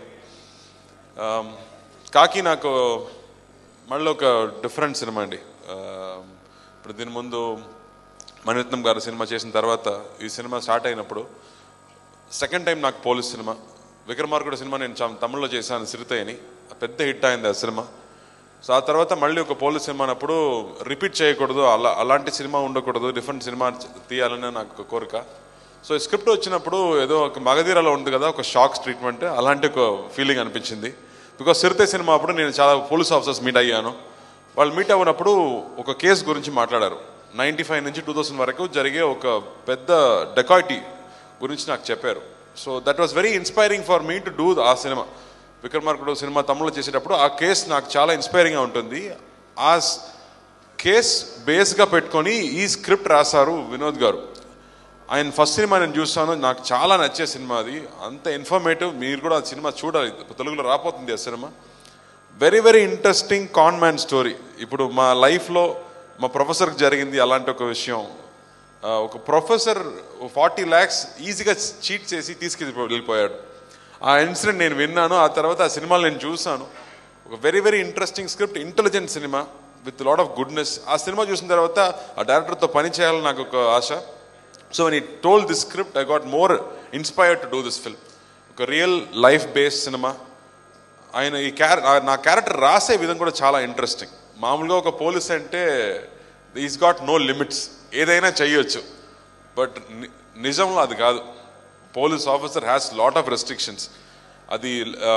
Khakee నాకు మళ్ళీ ఒక డిఫరెంట్ సినిమా అండి. ఇప్పుడు దీని ముందు మణిరత్నం గారు సినిమా చేసిన తర్వాత ఈ సినిమా స్టార్ట్ అయినప్పుడు సెకండ్ టైం నాకు పోలీస్ సినిమా. విక్రమార్కుడు సినిమా నేను తమిళ్లో చేశాను, సిరితయ్యని. పెద్ద హిట్ అయింది ఆ సినిమా. సో ఆ తర్వాత మళ్ళీ ఒక పోలీస్ సినిమా అన్నప్పుడు రిపీట్ చేయకూడదు, అలాంటి సినిమా ఉండకూడదు, డిఫరెంట్ సినిమా తీయాలని నాకు కోరిక. సో ఈ స్క్రిప్ట్ వచ్చినప్పుడు ఏదో ఒక మగధీరలో ఉంది కదా ఒక షాక్స్ ట్రీట్మెంట్, అలాంటి ఒక ఫీలింగ్ అనిపించింది. బికాస్ సిరితే సినిమా అప్పుడు నేను చాలా పోలీస్ ఆఫీసర్స్ మీట్ అయ్యాను. వాళ్ళు మీట్ అవ్వనప్పుడు ఒక కేసు గురించి మాట్లాడారు. 95 నుంచి 2000 వరకు జరిగే ఒక పెద్ద డెకాయిటీ గురించి నాకు చెప్పారు. So that was very inspiring for me to do ఆ సినిమా. విక్రమార్కుడు సినిమా తమిళ్లో చేసేటప్పుడు ఆ కేసు నాకు చాలా ఇన్స్పైరింగ్గా ఉంటుంది. ఆ కేస్ బేస్గా పెట్టుకొని ఈ స్క్రిప్ట్ రాశారు వినోద్ గారు. ఆయన ఫస్ట్ సినిమా నేను చూస్తాను, నాకు చాలా నచ్చే సినిమా అది. అంత ఇన్ఫర్మేటివ్, మీరు కూడా ఆ సినిమా చూడాలి. తెలుగులో రాపోతుంది ఆ సినిమా. Very very interesting con man story. ఇప్పుడు మా లైఫ్లో మా ప్రొఫెసర్కి జరిగింది అలాంటి ఒక విషయం. ఒక ప్రొఫెసర్ 40 lakhs ఈజీగా చీట్ చేసి వెళ్ళిపోయాడు. ఆ ఇన్సిడెంట్ నేను విన్నాను. ఆ తర్వాత ఆ సినిమాలు నేను చూసాను. ఒక very very interesting script, intelligent cinema with lot of goodness. ఆ సినిమా చూసిన తర్వాత ఆ డైరెక్టర్తో పని చేయాలని నాకు ఒక ఆశ. So when he told this script, I got more inspired to do this film. ఒక రియల్ లైఫ్ బేస్డ్ సినిమా. ఆయన నా క్యారెక్టర్ రాసే విధం కూడా చాలా ఇంట్రెస్టింగ్. మామూలుగా ఒక పోలీస్ అంటే ఈస్ గాట్ నో లిమిట్స్, ఏదైనా చెయ్యొచ్చు. బట్ నిజంలో అది కాదు. Police officer has lot of restrictions. అది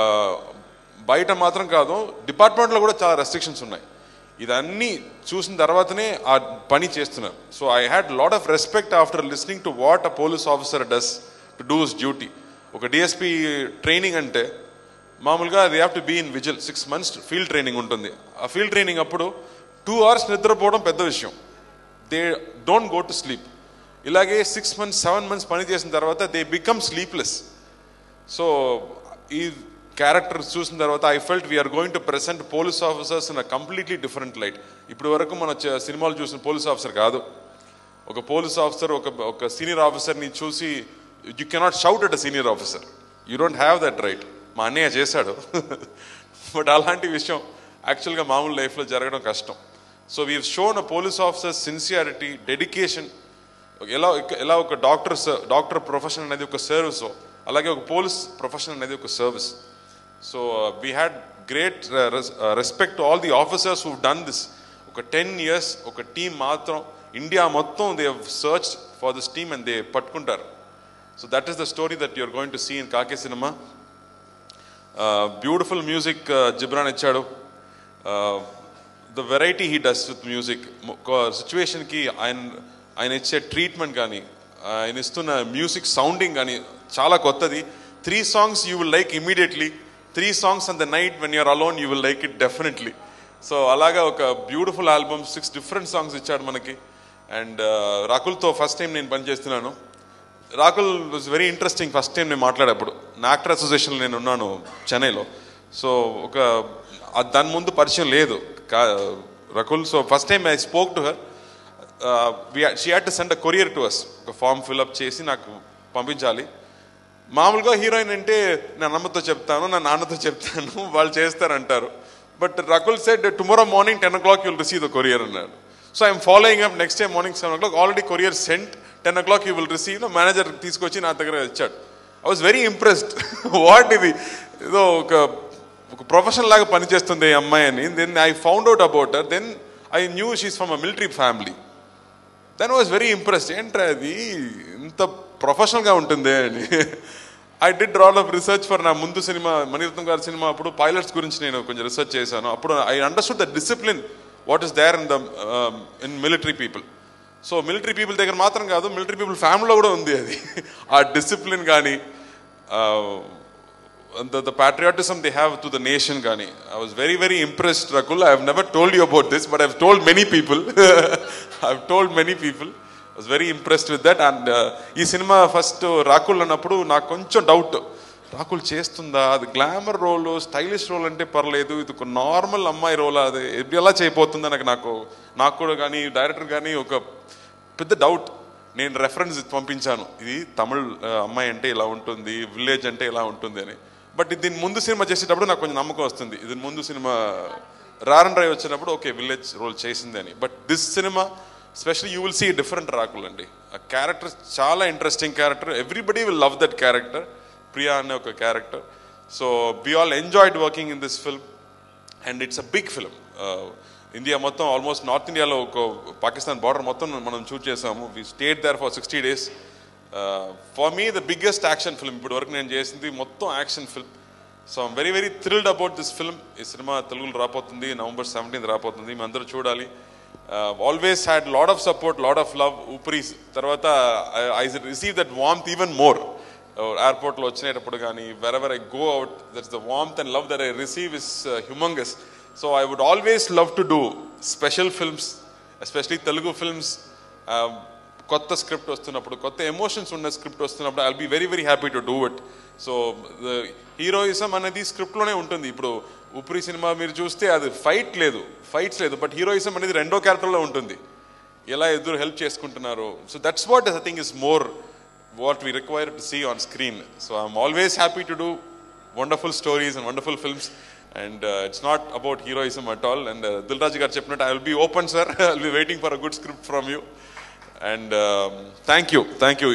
బయట మాత్రం కాదు, డిపార్ట్మెంట్లో కూడా చాలా రెస్ట్రిక్షన్స్ ఉన్నాయి. ఇదన్నీ చూసిన తర్వాతనే ఆ పని చేస్తున్నారు. So I had lot of respect after listening to what a police officer does to do his duty. ఒక డిఎస్పీ ట్రైనింగ్ అంటే మామూలుగా they have to be in vigil. 6 months field training ఉంటుంది. ఆ ఫీల్డ్ ట్రైనింగ్ అప్పుడు 2 hours నిద్రపోవడం పెద్ద విషయం. They don't go to sleep. ఇలాగే 6 months 7 months పని చేసిన తర్వాత దే బికమ్ స్లీప్లెస్. సో ఈ క్యారెక్టర్ చూసిన తర్వాత I felt we're going to present police officers in a completely different light. ఇప్పటి వరకు మన సినిమాలు చూసిన పోలీస్ ఆఫీసర్ కాదు. ఒక పోలీస్ ఆఫీసర్ ఒక సీనియర్ ఆఫీసర్ని చూసి you cannot shout at a senior officer. You don't have that right. మా అన్నయ్య చేశాడు. బట్ అలాంటి విషయం యాక్చువల్గా మామూలు లైఫ్లో జరగడం కష్టం. So we shown a police officer sincerity, dedication. ఎలా ఒక డాక్టర్ ప్రొఫెషన్ అనేది ఒక సర్వీస్, అలాగే ఒక పోలీస్ ప్రొఫెషన్ అనేది ఒక service. So we had great respect to all the officers who done this. ఒక 10 years ఒక టీం మాత్రం ఇండియా మొత్తం they have search for this team and they పట్టుకుంటారు. So that is the story that you're going to see in Kake cinema. Beautiful music Gibran ichadu. The variety he does with music, situation ki ఆయన ఇచ్చే treatment కానీ ఆయన ఇస్తున్న music sounding కానీ చాలా కొత్తది. 3 songs you will like immediately, 3 songs on the night when you're alone you will like it definitely. So అలాగా ఒక బ్యూటిఫుల్ ఆల్బమ్, 6 different songs ఇచ్చాడు మనకి. అండ్ రాకుల్తో ఫస్ట్ టైం నేను పనిచేస్తున్నాను. Rakul was very interesting. First time నేను మాట్లాడేప్పుడు నా యాక్టర్ అసోసియేషన్లో నేను ఉన్నాను చెన్నైలో. సో ఒక దాని ముందు పరిచయం లేదు Rakul. So first time I spoke to her. She had to send a courier to us. ఒక ఫామ్ ఫిల్అప్ చేసి నాకు పంపించాలి. మామూలుగా హీరోయిన్ అంటే నా అమ్మతో చెప్తాను, నా నాన్నతో చెప్తాను, వాళ్ళు చేస్తారంటారు. But Rakul said tomorrow morning 10 o'clock you'll receive the courier అన్నాడు. So I'm following up. Next day morning 7 o'clock already courier sent. 10 o'clock you will receive. Manager తీసుకొచ్చి నా దగ్గర ఇచ్చాడు. I was very impressed. What ఇది, ఏదో ఒక ప్రొఫెషన్ లాగా పనిచేస్తుంది ఈ అమ్మాయి అని. Then I found out about her. Then I knew she's from a military family. Then I was very impressed. ఏంట్రా అది ఇంత ప్రొఫెషనల్గా ఉంటుంది అని. I did all of research for నా ముందు సినిమా మణిరత్నం గారి సినిమా. అప్పుడు పైలట్స్ గురించి నేను కొంచెం రీసెర్చ్ చేశాను. అప్పుడు I understood the discipline what is there in military people. So military people దగ్గర మాత్రం కాదు, మిలిటరీ పీపుల్ ఫ్యామిలీలో కూడా ఉంది అది. ఆ డిసిప్లిన్ కానీ the patriotism they have to the nation gani. I was very, very impressed, Rakul. I have never told you about this, but I have told many people. I have told many people. I was very impressed with that. And ee cinema first Rakul annappudu naaku koncham doubt. Rakul chestunda adi glamour role, stylish role ante paraledu, idu oka normal ammai role adi ela cheyipotunda naaku kuda gani director gani oka pedda doubt. నేను reference పంపించాను, ఇది తమిళ్ అమ్మాయి అంటే ఇలా ఉంటుంది, village అంటే ఇలా ఉంటుంది అని. బట్ దీని ముందు సినిమా చేసేటప్పుడు నాకు కొంచెం నమ్మకం వస్తుంది. ఇది ముందు సినిమా రారన్ డ్రైవ్ వచ్చినప్పుడు ఓకే విలేజ్ రోల్ చేసింది అని. But this cinema specially you will see different Rakul అండి. ఆ క్యారెక్టర్ చాలా interesting character. Everybody will love that character. Priya అనే ఒక క్యారెక్టర్. So we all enjoyed working in this film and it's a big film. India మొత్తం almost north ఇండియాలో ఒక Pakistan border మొత్తం మనం షూట్ చేసాము. We stayed there for 60 days. For me the biggest action film ఇప్పటి వరకు నేను చేసింది మొత్తం action film. So I'm very very thrilled about this film. ఈ సినిమా తెలుగులో రాబోతుంది, November 17th రాబోతుంది. మీ అందరూ చూడాలి. Always had lot of support, lot of love. Oopiri తర్వాత I receive that warmth even more. ఎయిర్పోర్ట్లో వచ్చినప్పుడు కానీ wherever I go out, that's the warmth and love that I receive is humongous. So I would always love to do special films, especially Telugu films. Kotta script vastunnappudu, kotta emotions unna script vastunnappudu, I'll be very, very happy to do it. So the heroism anedi script lone untundi. Ippudu Upri cinema meer chuste adi fights ledu, but heroism anedi rendo character lo untundi. Ela eduru help cheskuntunnaru. So that's what I think is more what we require to see on screen. So I'm always happy to do wonderful stories and wonderful films. And it's not about heroism at all. And Dilraj garu cheppinattu, I will be open, sir. I'll be waiting for a good script from you. And thank you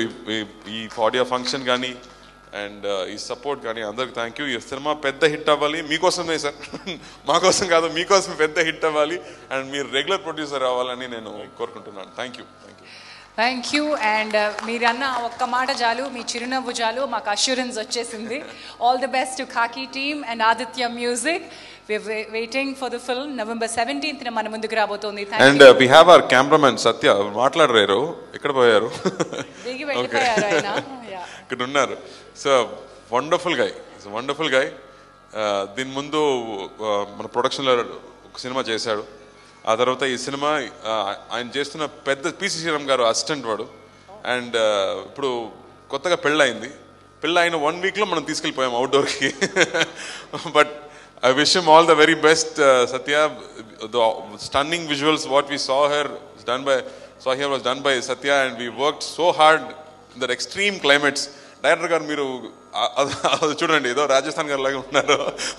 ee audio function gaani and ee support gaani andariki thank you. Ee cinema pedda hit avvali meekosame sir. మా కోసం కాదు, మీకోసం పెద్ద hit అవ్వాలి and మీరు regular producer అవ్వాలని నేను కోరుకుంటున్నాను. Thank you. Thank you. And మీరన్న ఒక్క మాట చాలు, మీ చిరునవ్వు చాలు, మాకు అష్యూరెన్స్ వచ్చేసింది. All the best to Khakee team and Aditya music. We're waiting for the film. November 17th మన ముందుకు రాబోతోంది. And we have our cameraman Satya మాట్లాడలేరు, ఎక్కడ పోయారు? దిగి వెళ్ళిపోయారు ఆయన. ఇక్కడ ఉన్నారు. So wonderful guy. దీని ముందు మన ప్రొడక్షన్లో ఒక సినిమా చేశాడు. ఆ తర్వాత ఈ సినిమా ఆయన చేస్తున్న పెద్ద పిసి శ్రీరామ్ గారు అసిస్టెంట్ వాడు. అండ్ ఇప్పుడు కొత్తగా పెళ్ళయింది. పెళ్ళైన 1 weekలో మనం తీసుకెళ్ళిపోయాం అవుట్డోర్కి. But I wish him all the very best, Satya. The stunning visuals what we saw here was done by Satya, and we worked so hard in the extreme climates. Director garu meeru chudandi edo Rajasthan garu laga unnaru.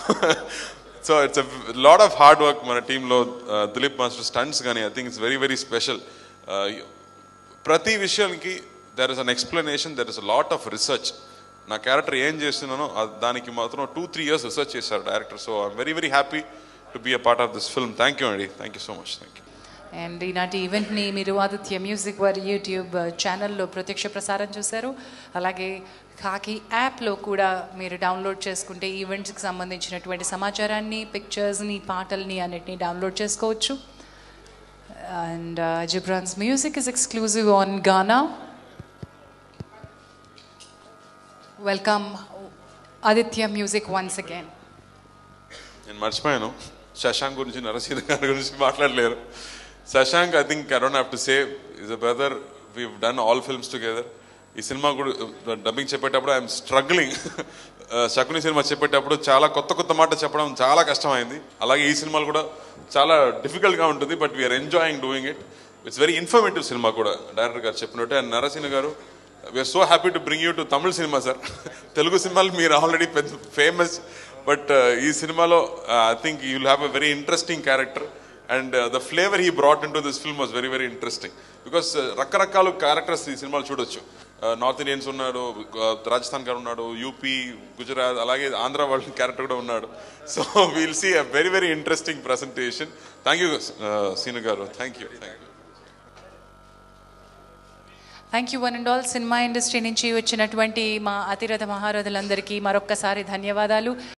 So it's a lot of hard work mana team lo. Dilip Master stunts gani I think it's very, very special. Prati vishayaniki there is an explanation, there is a lot of research. నా character ఏం చేస్తున్నానో దానికి మాత్రం 2-3 years research చేశారు director. So I'm very, very happy to be a part of this film. Thank you అండి. Thank you so much. Thank you. And ఈనాటి ఈవెంట్ని మీరు ఆదిత్య మ్యూజిక్ వారి యూట్యూబ్ ఛానల్లో ప్రత్యక్ష ప్రసారం చూశారు. అలాగే ఖాకీ యాప్లో కూడా మీరు డౌన్లోడ్ చేసుకుంటే ఈవెంట్స్కి సంబంధించినటువంటి సమాచారాన్ని, పిక్చర్స్ని, పాటల్ని అన్నిటినీ డౌన్లోడ్ చేసుకోవచ్చు. And Ghibran's music is exclusive on Gaana. Welcome Aditya music once again. నేను మర్చిపోయాను శశాంక్ గురించి, నరసింహ గారి గురించి మాట్లాడలేరు. Shashank, I think I don't have to say, is a brother. We've done all films together. ఈ సినిమా కూడా డబ్బింగ్ చెప్పేటప్పుడు ఐఎమ్ స్ట్రగ్లింగ్. శకుని సినిమా చెప్పేటప్పుడు చాలా కొత్త మాట చెప్పడం చాలా కష్టమైంది. అలాగే ఈ సినిమాలు కూడా చాలా డిఫికల్ట్గా ఉంటుంది, but we're enjoying doing it. It's very informative సినిమా కూడా, డైరెక్టర్ గారు చెప్పినట్టు. అండ్ నరసింహ గారు, we're so happy to bring you to Tamil సినిమా సార్. తెలుగు సినిమాలు మీరు ఆల్రెడీ పెద్ద ఫేమస్, బట్ ఈ సినిమాలో I think you will have a very interesting character. And the flavour he brought into this film was very very interesting. Because రకరకాల characters ఈ సినిమాలో చూడొచ్చు. నార్త్ ఇండియన్స్ ఉన్నాడు, రాజస్థాన్ గారు ఉన్నాడు, యూపీ, గుజరాత్, అలాగే ఆంధ్ర వాళ్ళ క్యారెక్టర్ కూడా ఉన్నాడు. So we'll see a very very interesting presentation. Thank you Seenu గారు. Thank you. Thank you one and all. సినిమా ఇండస్ట్రీ నుంచి వచ్చినటువంటి మా అతిరథ మహారథులందరికీ మరొక్కసారి ధన్యవాదాలు.